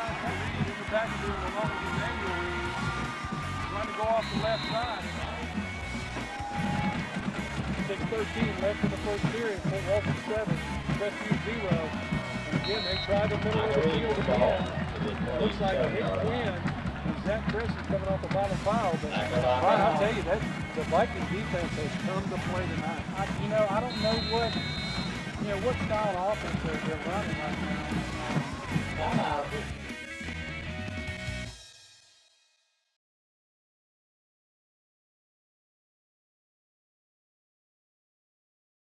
read in the back of doing along with the manual read. Trying to go off the left side. 6:13 left in the first period. Fort Walton 7, Crestview 0. And again, they tried the middle of the field again. Looks like a hit win. Zach Chris is coming off the bottom foul, but Brian, I'll tell you that the Viking defense has come to play tonight. I don't know what style of offense they're running right now.